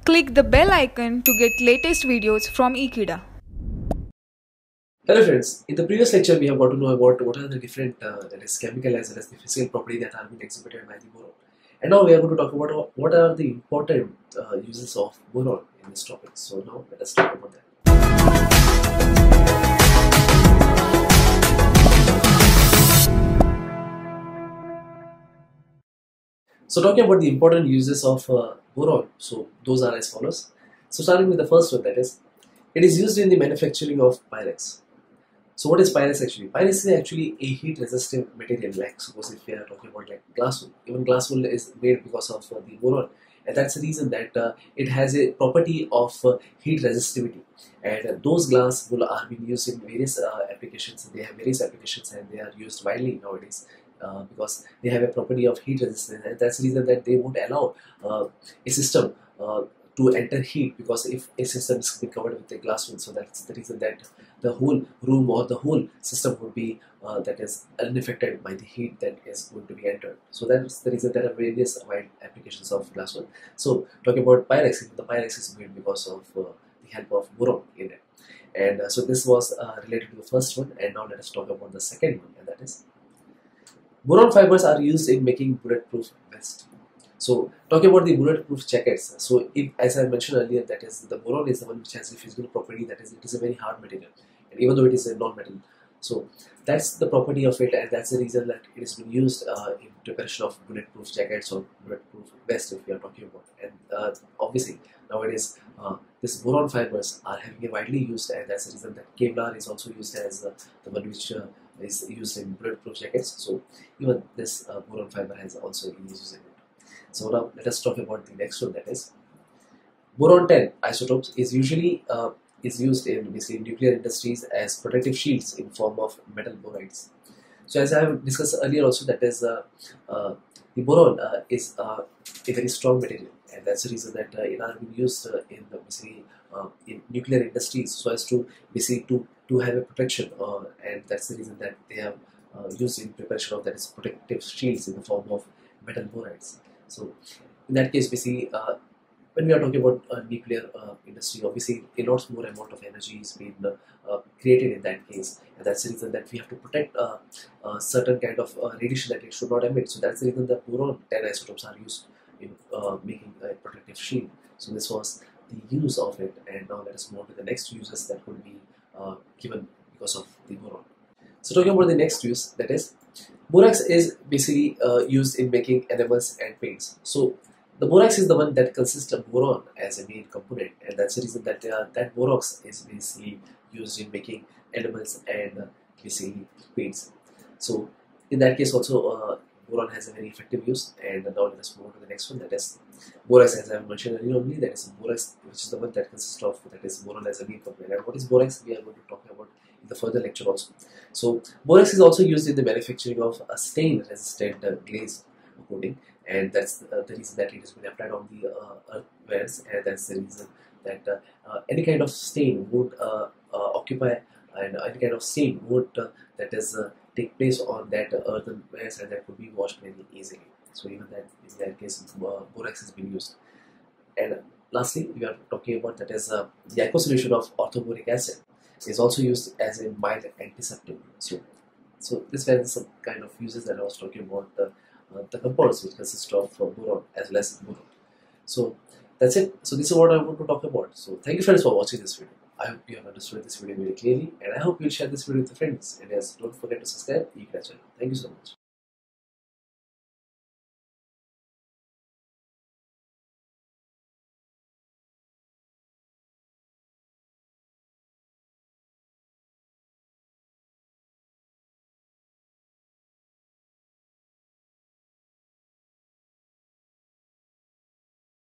Click the bell icon to get latest videos from Ekeeda. Hello friends, in the previous lecture we have got to know about what are the different that is chemical as well as the physical property that are being exhibited by the boron. And now we are going to talk about what are the important uses of boron in this topic. So now let us talk about that. So talking about the important uses of boron, so those are as follows. So starting with the first one, that is, it is used in the manufacturing of pyrex. So what is pyrex actually? Pyrex is actually a heat resistant material, like suppose if we are talking about like glass wool. Even glass wool is made because of the boron, and that's the reason that it has a property of heat resistivity. And those glass wool are being used in various applications. They have various applications and they are used widely nowadays. Because they have a property of heat resistance, and that's the reason that they won't allow a system to enter heat, because if a system is being covered with a glass wool, so that's the reason that the whole room or the whole system would be that is unaffected by the heat that is going to be entered. So that's the reason there are various wide applications of glass wool. So talking about pyrex, the pyrex is made because of the help of boron in it. And so this was related to the first one, and now let us talk about the second one, and that is boron fibers are used in making bulletproof vests. So talking about the bulletproof jackets, so if, as I mentioned earlier, that is the boron is the one which has the physical property that is it is a very hard material, and even though it is a non-metal, so that's the property of it, and that's the reason that it has been used in preparation of bulletproof jackets or bulletproof vests if we are talking about. And obviously nowadays this boron fibers are having a widely used, and that's the reason that Kevlar is also used as the one which is used in bulletproof jackets. So even this boron fiber has also been used in it. So now let us talk about the next one, that is boron 10 isotopes is usually is used in basically nuclear industries as protective shields in form of metal borides. So as I have discussed earlier also, that is the boron is a very strong material, and that's the reason that it has been used in the basically in nuclear industries, so as to basically to have a protection, and that's the reason that they have used in preparation of that is protective shields in the form of metal borides. So in that case, basically when we are talking about nuclear industry, obviously a lot more amount of energy is being created in that case, and that's the reason that we have to protect certain kind of radiation that it should not emit. So that's the reason that boron 10 isotopes are used in making a protective shield. So this was the use of it, and now let us move to the next uses that could be given because of the boron. So talking about the next use, that is borax is basically used in making enamels and paints. So the borax is the one that consists of boron as a main component, and that's the reason that that borax is basically used in making enamels and basically paints. So in that case also boron has a very effective use. And now let us move to the next one, that is borax, as I mentioned earlier only, that is borax, which is the one that consists of that is boron as a main component. And what is borax, we are going to talk about in the further lecture also. So borax is also used in the manufacturing of a stain resistant glaze coating, and that's the reason that it has been applied on the earthwares, and that's the reason that any kind of stain would occupy, and any kind of stain would that is take place on that earthenwares, and that could be washed very easily. So even that in that case borax has been used. And lastly, we are talking about that is the aqueous solution of orthoboric acid is also used as a mild antiseptic. So this was some kind of uses that I was talking about the compounds which consist of boron as well as boron. So that's it. So this is what I want to talk about. So thank you friends for watching this video. I hope you have understood this video very clearly, and I hope you'll share this video with your friends. And yes, don't forget to subscribe to Ekeeda channel. Thank you so much.